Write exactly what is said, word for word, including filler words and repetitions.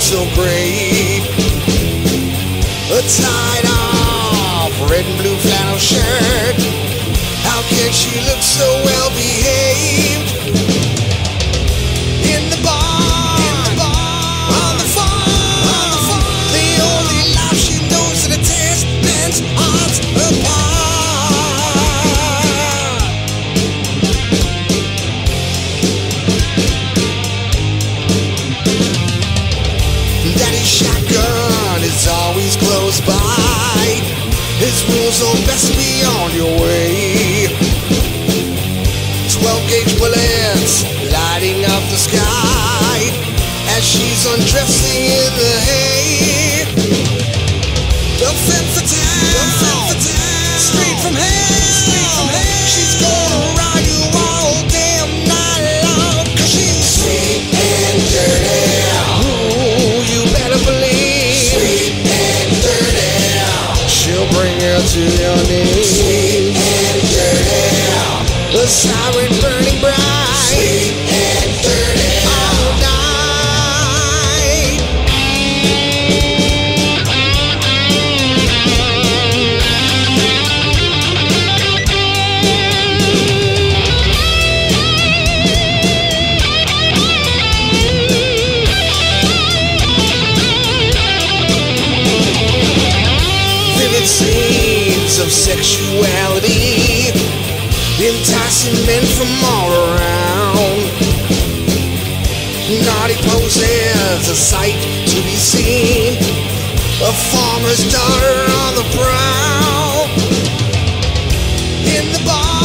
so great. A tied off red and blue flannel shirt. How can she look so well behaved? In the bar, in the bar, on the farm, on the farm. The only life she knows is a test man's hearts apart. Daddy's shotgun is always close by. His rules will best be on your way. Twelve gauge bullets lighting up the sky as she's undressing in the hay. The femme fatale, the femme fatale, straight from hell, straight from hell. She's gonna ride you all damn night long, 'cause she's sweet and dirty. Ooh, you better believe, sweet and dirty. She'll bring you to your knees. Sweet and dirty. The siren burning bright. Sweet and dirty. All night. Vivid scenes of sexuality, enticing men from all around. Naughty poses, a sight to be seen. A farmer's daughter on the prowl. In the bar.